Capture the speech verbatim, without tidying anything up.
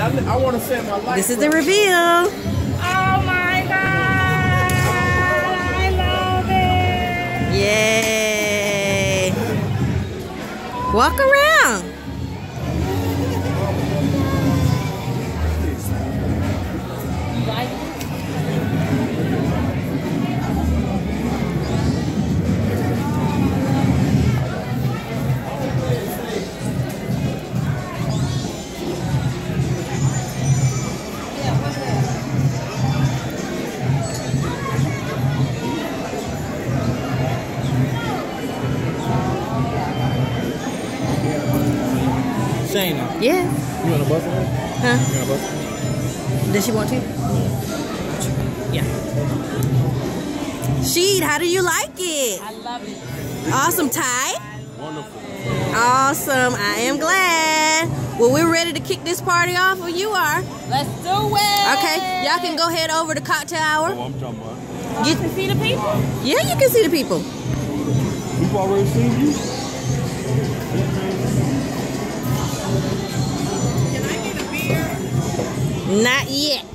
I, I want to set my life. This is the reveal. Oh my God! I love it. Yay! Walk around. Shayna. Yeah. You on a bus ride? Huh? You on a bus? Does she want to? Yeah. Sheed, how do you like it? I love it. Awesome, Ty. Wonderful. Awesome. I am glad. Well, we're ready to kick this party off when you are. Let's do it. Okay, y'all can go head over to cocktail hour. Oh, I'm talking about. You can see the people. Yeah, you can see the people. People already seen you? Can I get a beer? Not yet.